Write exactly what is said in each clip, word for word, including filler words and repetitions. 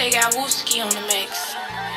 They got Wooski on the mix.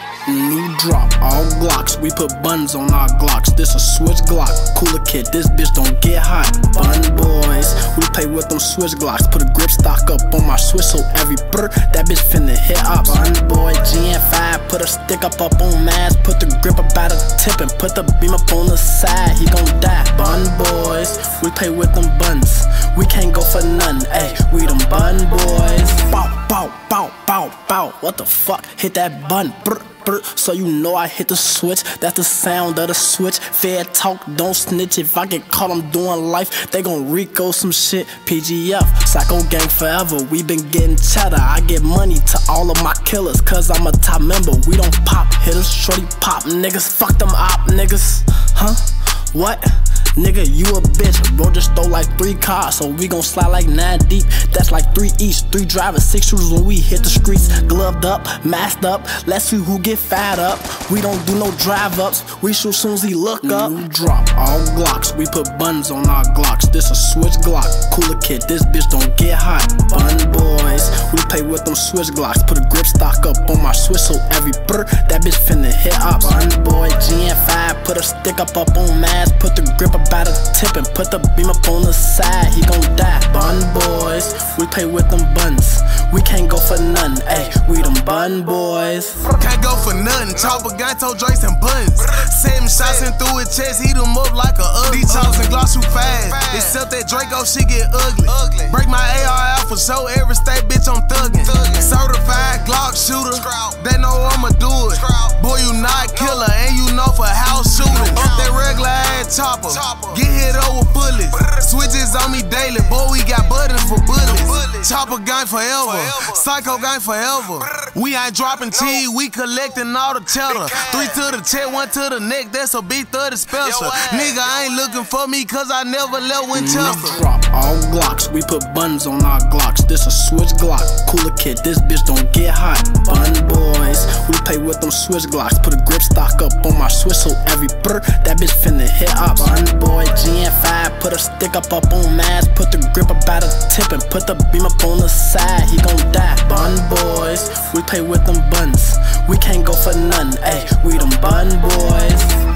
New drop, all Glocks, we put buns on our Glocks. This a switch Glock, cooler kid, this bitch don't get hot. Bun boys, we play with them switch Glocks. Put a grip stock up on my switch so every brr, that bitch finna hit up. Bun boy, G N five, put a stick up up on mass. Put the grip up at the tip and put the beam up on the side, he gon' die. Bun boys, we play with them buns. We can't go for none, ayy, we them bun boys. Bow, bow, bow, bow, bow, what the fuck, hit that bun, brr. So you know I hit the switch, that's the sound of the switch. Fair talk, don't snitch. If I get caught, I'm doing life. They gon' Rico some shit. P G F, Psycho Gang forever. We been getting cheddar. I get money to all of my killers, cause I'm a top member. We don't pop hitters, shorty pop niggas. Fuck them op niggas, huh? What? Nigga, you a bitch. Bro just stole like three cars, so we gon' slide like nine deep. That's like three each, three drivers, six shooters when we hit the streets. Gloved up, masked up, let's see who get fired up. We don't do no drive ups, we shoot soon as he look up. New drop, all Glocks, we put buns on our Glocks. This a switch Glock, cooler kid, this bitch don't get hot. Bun boys, we play with them switch Glocks. Put a grip stock up on my switch so every brr, that bitch finna hit up. Bun boy, G N five, put a stick up up on mass. Put the grip up at the tip and put the beam up on the side, he gon' die. Bun boys, we play with them buns. We can't go for none, ayy, we them bun boys. Can't go for nothing, chopper gun, toe joints and buns. Seven shots in through his chest, heat him up like a ugly. These chops and gloss too fast, except that Draco, she get ugly. Break my A R out for show, every state, bitch, I'm thuggin'. Certified Glock shooter, they know I'ma do it. Boy, you not killer, and you know for house shooting. Up that regular ass chopper, get hit over bullets. Switches on me daily, boy, we got buttons for bullets. Chopper gang forever, Psycho gang forever. We ain't dropping cheese, we collecting all the cheddar. Three to the chest, one to the neck, that's a B thirty special. Nigga ain't looking for me cause I never left Winchester. Drop, all Glocks, we put buns on our Glocks. This a switch Glock, cooler kid, this bitch don't get hot. Bun boys, we play with them switch Glocks. Put a grip stock up on my switch so every brr, that bitch finna hit up. Bun boy, G N five, put a stick up up on mass. Put the grip up at the tip and put the beam up on the side, he gon' die. Bun boys, we play with them buns. We can't go for none, ayy, we them bun boys.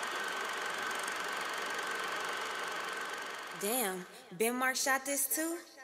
Damn, Ben Mark shot this too?